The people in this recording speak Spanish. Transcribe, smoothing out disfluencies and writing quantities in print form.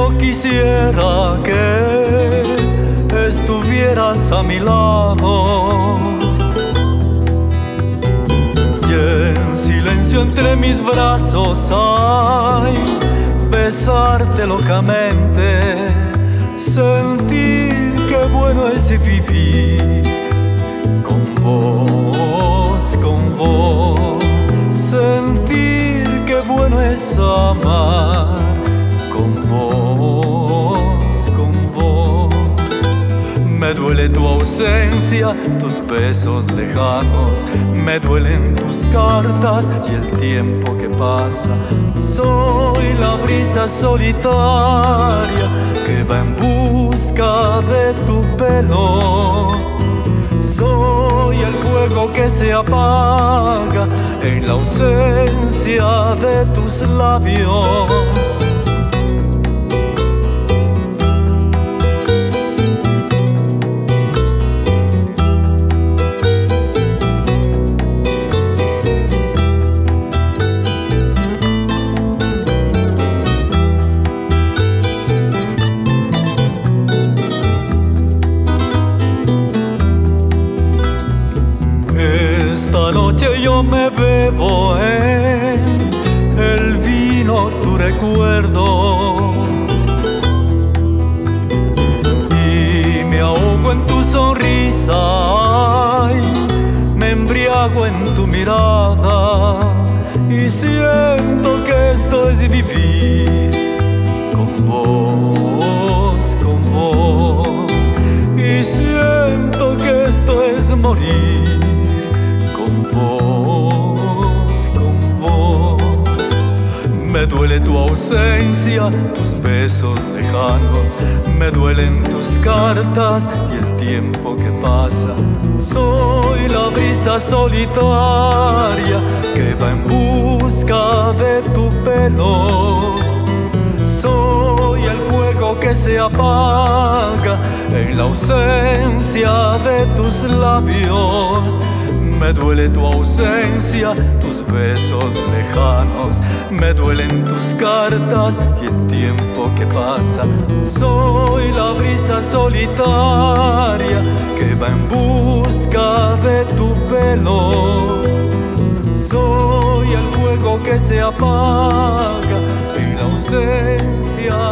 yo quisiera que estuvieras a mi lado, y en silencio entre mis brazos, ay, besarte locamente, sentir qué bueno es vivir con vos, sentir qué bueno es amar con vos. Me duele tu ausencia, tus besos lejanos, me duelen tus cartas y el tiempo que pasa. Soy la brisa solitaria que va en busca de tu pelo. Soy el fuego que se apaga en la ausencia de tus labios. Esta noche yo me bebo en el vino tu recuerdo y me ahogo en tu sonrisa, ay, me embriago en tu mirada y siento que esto es vivir con vos, y siento que esto es morir con vos. Me duele tu ausencia, tus besos lejanos, me duelen tus cartas y el tiempo que pasa. Soy la brisa solitaria que va en busca de tu pelo. Soy el fuego que se apaga en la ausencia de tus labios. Me duele tu ausencia, tus besos lejanos, me duelen tus cartas y el tiempo que pasa. Soy la brisa solitaria que va en busca de tu pelo. Soy el fuego que se apaga en la ausencia